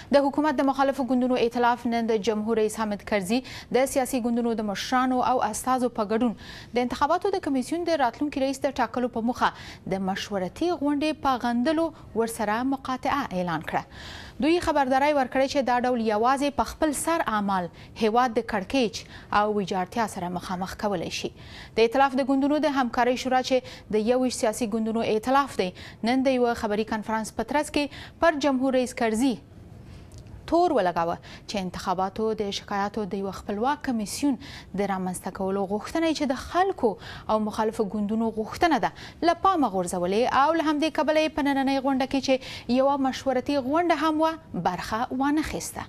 د حکومت د مخالفو ګوندونو ائتلاف نن د جمهور رئیس حامد کرزي د سیاسي ګوندونو د مشرانو او استازو په ګډون د انتخاباتو د کمیسیون د راتلونکي رئیس د ټاکلو په موخه د مشورتي غونډې په غندلو ورسره مقاطعه اعلان کړه. دوی خبرداري ورکړې چې دا ډول یوازې په خپل سر اعمال هیواد د کړکېچ او ویجاړتیا سره مخامخ کولی شي. د ائتلاف د ګوندونو د همکارۍ شورا چې د 21 سیاسي ګوندونو ائتلاف دی نن د یوه خبري کنفرانس په ترڅ کې پر جمهور رئیس کرزي تور ولګاوه چې انتخاباتو د شکایاتو د یو خپلواک کمیسیون د رامنځته کولو غوښتنه چې د خلکو او مخالفو ګوندونو غوښتنه ده له پامه غورځولې او له همدې کبله یې په نننۍ غونډه کې چې یوه مشورتي غونډه هم وه برخه وانخیسته.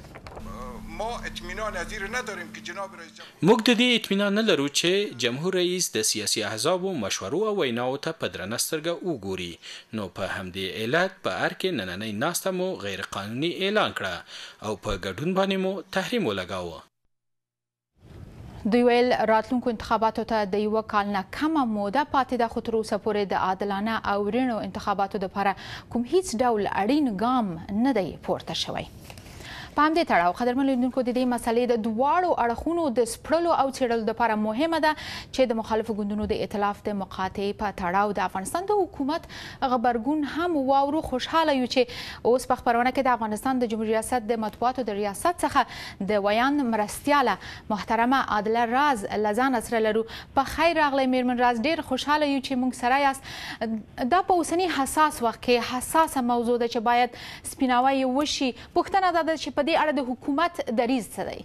موږ د دې اطمینان نه لرو چې جمهور رئیس د سیاسي احزابو مشورو او ویناو ته په درنه سترګه وګوري، نو په همدې علت په ار کې نننۍ ناسته مو غیر قانوني اعلان کړه او په ګډون باندې مو تحریم ولګاوه. دوی ویل راتلونکو انتخاباتو ته د یوه کال نه کمه موده پاتې ده، خو تر اوسه پورې د عادلانه او رڼو انتخاباتو دپاره کوم هیڅ ډول اړین ګام نه دی پورته شوی. په همدې تړاو قدرمن لیدونکو د دې مسلې د دواړو اړخونو د سپړلو او څېړلو لپاره مهمه ده چې د مخالفو ګوندونو د ائتلاف د مقاطعې په تړاو د افغانستان د حکومت غبرګون هم واورو. خوشحاله یو چې اوس په خپرونه کې د افغانستان د جمهوریت ریاست د مطبوعاتو د ریاست څخه د ویان مرستیاله محترمه عادله راز له ځانه سره لرو. په خیر راغلی میرمن راز، ډېر خوشحاله یو چې موږ سره یاست. دا په اوسني حساس وخت کې حساسه موضوع ده چې باید سپیناوی وشي. پوښتنه دا ده چې په دې اړه د حکومت دریځ څه دی؟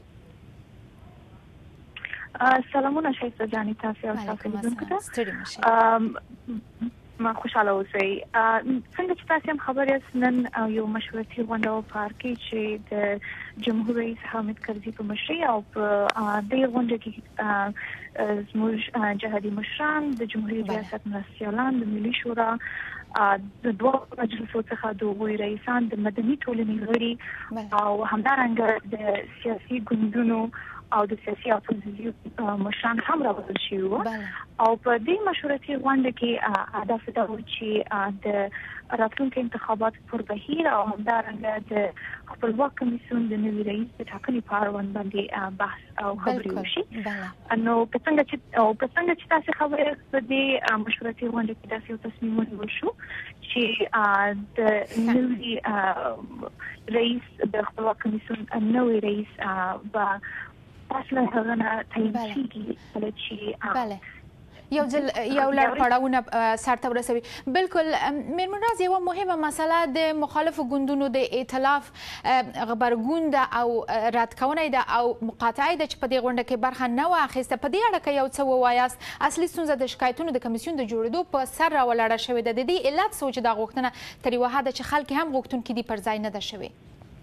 سلامونه ښایسته جانې، تاسې او ستاسو لیدونکو ته ستړي مه ما خوشحاله اوسئ. څنګه چې تاسې هم خبر یاست، نن یو مشورتي غونډه په پار کې چې د جمهور رئیس حامد کرزي په مشرۍ او په دې غونډه کې زموږ جهادي مشران، د جمهوریت ریاست مرستیالان، د ملي شورا د دوه مجلسو څخه د هغوی رئیسان، د مدني ټولنې غړي او همدارنګه د سیاسي ګوندونو او د سیاسي اپوزیسیون مشران هم راوړل شوي وو. او په دې مشورتي غونډه کې هدف دا و چې د راتلونکي انتخاباتو پر بهیر او همدارنګه د خپلواک کمیسیون د نوي رئیس د ټاکنې په اړوند باندې بحث او خبرې وشي. نو په څنګه چې تاسې خبر یاست، په دې مشورتي غونډه کې داسې یو تصمیم ونیول شو چې د نوي رئیس د خپلواک کمیسیون نوي رئیس به اصلا هغه نه تعیین کیږي چې یو لړ پړاوونه سرته ورسوي. بالکل میرمن راز، یوه مهمه مسله د مخالفو ګوندونو د ائتلاف غبرګون ده او رد کونه ده او مقاطعه ده چې په دې غونډه کې برخه نه وه اخیسته. په دې اړه که یو څه ووایاست، اصلي ستونزه د شکایتونو د کمیسیون د جوړېدو په سر راولاړه شوې ده. د دې علت څه و چې دا غوښتنه تر یوه حده چې خلک هم غوښتونکي دي پر ځای نه ده شوې؟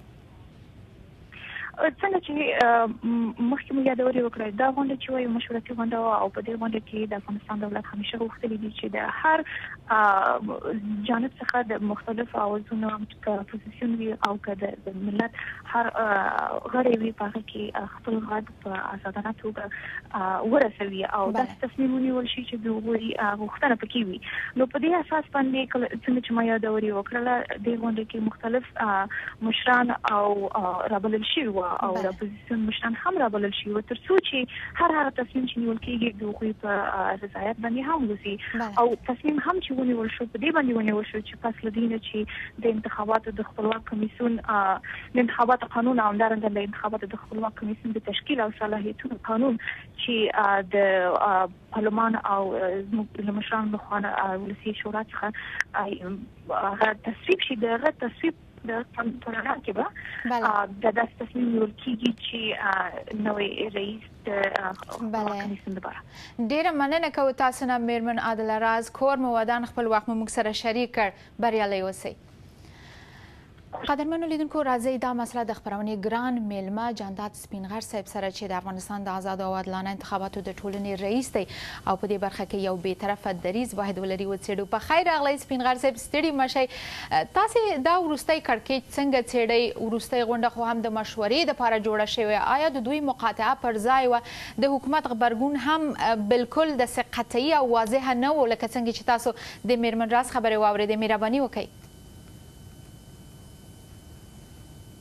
څنګه چې مخکې مو یادوري وکړه، دا غونډه چې وایي مشورتي غونډه وه او په دې غونډه کې د افغانستان دولت همیشه غوښتلي دي چې د هر جانب څخه د مختلفو اوازونو، که اپوزیسیون وي او که د ملت هر غړی وي، په هغه کې خپل غږ په ازادانه توګه ورسوي او داسې تصمیم ونیول شي چې د هغوی غوښتنه پکې وي. نو په دې اساس باندې څنګه چې ما یادوري وکړله، دې غونډه کې مختلف مشران او رابلل شوي او د اپوزیسیون مشران هم رابلل شوي وو، تر څو چې هر تصمیم چې نیول کېږي د هغوی په رضایت باندې هم وځي. او تصمیم هم چې ونیول شو، په دې باندې ونیول شو چې پس له دې نه چې د انتخاباتو د خپلواک کمیسیون د انتخاباتو قانون او همدارنګه د انتخاباتو د خپلواک کمیسیون د تشکیل او صلاحیتونو قانون چې د پارلمان او زموږ له مشرانو لخوا ولسي شورا څخه هغه تصویب شي. د هغه تصویب د پارلمان کې به د داسې تصمیم نیول کېږي چې نوی رئیس د کمیسیون لپاره. ډېره مننه کوو تاسو نه میرمن عادله راز. کور مو ودان، خپل وخت مو موږ سره شریک کړ. بریالي اوسئ. قدرمنو لیدونکو، راځئ دا مسله د خپرونې ګران میلمه جانداد سپینغر صاحب سره چې د افغانستان د آزادو او عادلانه انتخاباتو د ټولنې رئیس دی او په دې برخه کې یو بې طرفه دریځ باید ولري وڅېړو. په خیر راغلی سپینغر صاحب، ستړي مه شئ. تاسې دا وروستی کړکېچ څنګه څېړئ؟ وروستۍ غونډه خو هم د مشورې دپاره جوړه شوې، آیا د دوی مقاطعه پر ځای وه؟ د حکومت غبرګون هم بالکل داسې قطعي او واضحه نه و لکه څنګه چې تاسو د میرمن راز خبرې واورېدې؟ مهرباني وکئ.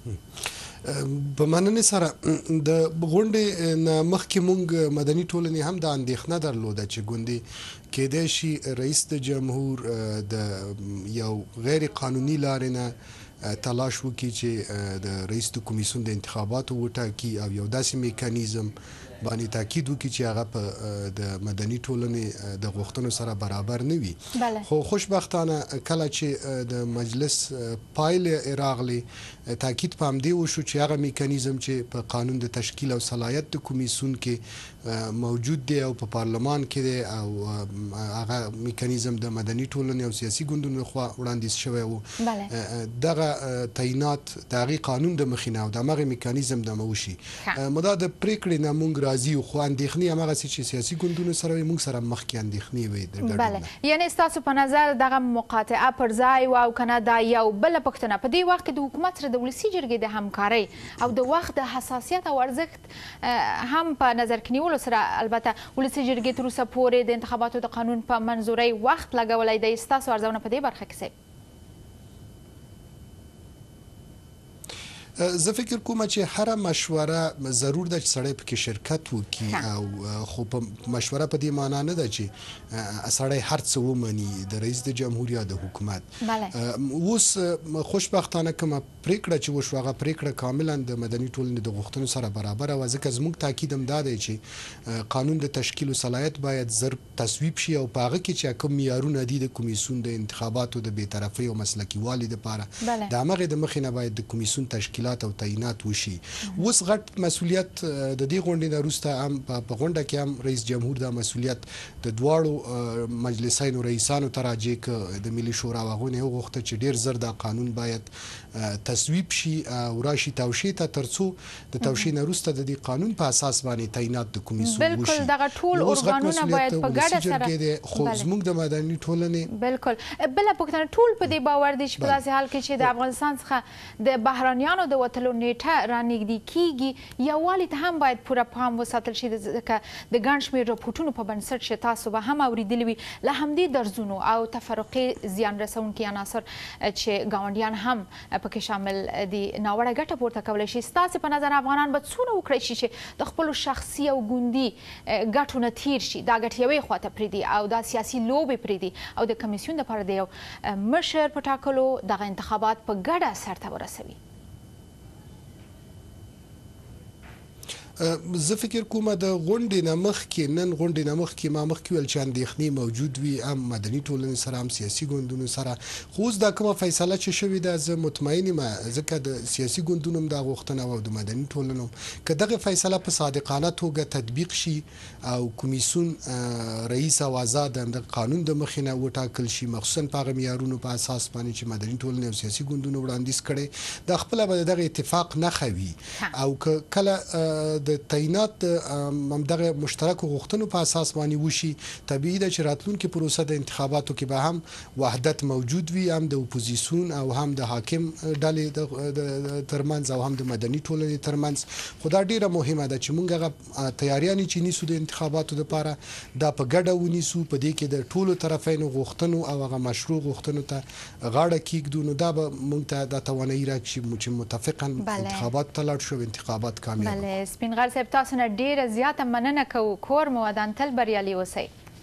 په مننې سره د غونډې نه مخکې مونږ مدني ټولنې هم د اندېښنه درلوده چې ګوندې کېدای شي رئیس د جمهور د یو غیر قانوني لارې نه تلاش وکړي چې د رئیس د کمیسیون د انتخاباتو وټاکي او یو داسې میکانیزم باندې تاکید وکړي چې هغه په د مدني ټولنې د غوښتنو سره برابر نه وي. خو خوشبختانه کله چې د مجلس پایلې راغلي تاکید په همدې وشو چې هغه میکانیزم چې په قانون د تشکیل او صلاحیت د کمیسیون کې موجود دی او په پارلمان کې دی او هغه میکانیزم د مدني ټولنې او سیاسي ګوندونو لخوا وړاندیز شوی و دغه تعینات د هغې قانون د مخې نه او د همغې میکانیزم د موشي مدا د پریکړې نه مونږ راځي خو اندېښنې همغسې چې سیاسي ګوندونو سره وي مونږ سره مخکې اندېښنې وي د ګډون یعنې ستاسو په نظر دغه مقاطعه پر ځای و او که نه دا یو بله پوښتنه په دې وخت کې د حکومت سره د ولسي جرګې د همکارۍ او د وخت د حساسیت او ارزښت هم په نظر کې نیولو سره البته ولسي جرګې تر اوسه پورې د انتخاباتو د قانون په منظورۍ وخت لګولی دی ستاسو ارزونه په دې برخه کې څه زه فکر کوم چې هر مشوره ضرور ده چې سړی پکې شرکت وکړي او خو په مشوره په دې معنا نه ده چې سړی هر څه ومني د رئیس د جمهور یا د حکومت اوس خوشبختانه کومه پریکړه چې وشوه هغه پریکړه کاملا د مدني ټولنې د غوښتنو سره برابره وه ځکه زموږ تاکید هم دا دی چې قانون د تشکیل و صلاحیت باید زر تصویب شي او په هغه کې چې کوم معیارونه دي د کمیسیون د انتخاباتو د بېطرفۍ او مسلکي والي دپاره د همغې د مخې نه باید د کمیسیون تشکیلات او تعینات وشي. اوس غټ مسؤلیت د دې غونډې نه وروسته هم په غونډه کې هم رئیس جمهور دا مسؤلیت د دواړو مجلسینو رئیسانو ته راجع کړ د ملي شورا هغوی نه وغوښته چې ډېر زر دا قانون باید تصویب شي او راشي توشیح ته تر څو د توشیح نه وروسته د دې قانون په اساس باندې تعینات د کمیسیون وشي. بالکل دغه ټول ارګانونه باید په ګډه سره خو زموږ د مدني ټولنې بالکل بله پوښتنه ټول په دې باور دي چې په داسې حال کې چې د افغانستان څخه د بهرانیانو د وتلو نیټه رانږدې کیږي یووالي ته هم باید پوره پام وساتل شي ځکه د ګڼ شمېر راپورټونو په بنسټ چې تاسو به هم اورېدلي وي له همدې درزونو او تفرقې زیان رسونکي عناصر چې ګاونډیان هم پکې شامل دي ناوړه ګټه پورته کولی شي ستاسې په نظر افغانان به څونه وکړی شي چې د خپلو شخصي او ګوندي ګټو نه تیر شي دا ګټې یوې خواته پرېږدي او دا سیاسي لوبې پرېږدي او د کمیسیون دپاره د یو مشر په ټاکلو دغه انتخابات په ګډه سرته ورسوي. زه فکر کوم د غونډې نه مخکې نن غونډې نه مخکې ما مخکې ویل چې اندېښنې موجود وي هم مدني ټولنې سره هم سیاسي ګوندونو سره خو اوس دا کومه فیصله چې شوې ده زه مطمئن یم ځکه د سیاسي ګوندونو هم دا غوښتنه وه او د مدني ټولنو که دغه فیصله په صادقانه توګه تطبیق شي او کمیسیون رئیس او آزاد د قانون د مخې نه وټاکل شي مخصوصا په هغه معیارونو په اساس باندې چې مدني ټولنې او سیاسي ګوندونو وړاندیز کړی دا خپله به د دغه اتفاق نښه وي او که کله د تعینات همدغه مشترکو غوښتنو په اساس باندې وشي طبیعي ده چې راتلونکي پروسه د انتخاباتو کې به هم وحدت موجود وي هم د اپوزیسیون او هم د حاکم ډلې ترمنځ او هم د مدني ټولنې ترمنځ خو دا ډیره مهمه ده چې موږ هغه تیاریانې چې نیسو د انتخاباتو دپاره دا په ګډه ونیسو په دې کې د ټولو طرفینو غوښتنو او هغه مشروع غوښتنو ته غاړه کیږدو نو دا به موږ ته دا توانایي راکړي چې متفقا انتخابات ته لاړ شو انتخابات کامیاب سپین غر صاحب تاسو نه ډیره زیاته مننه کوو کور مو ودان تل بریالي اوسئ.